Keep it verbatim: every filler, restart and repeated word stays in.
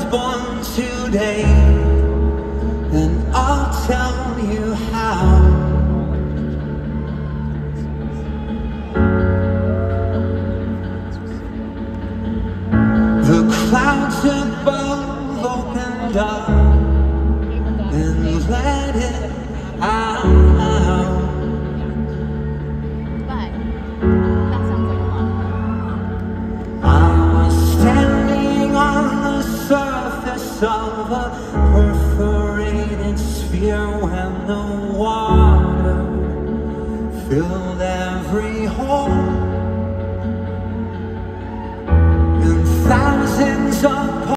born today, and I'll tell you how. The clouds above opened up and let it out. Of a perforated sphere when the water filled